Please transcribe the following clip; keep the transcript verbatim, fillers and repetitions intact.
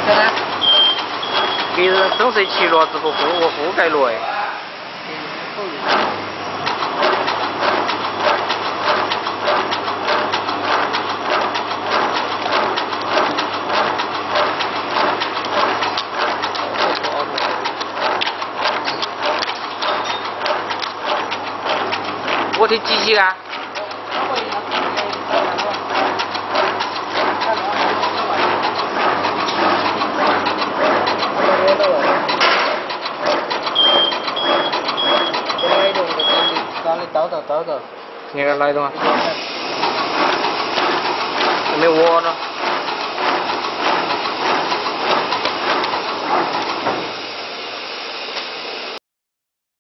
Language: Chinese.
在哪？ 别人深色漆骡子和覆和覆盖骡哎。我的机器啊！ 找找找找， 你看哪一种啊？没窝了。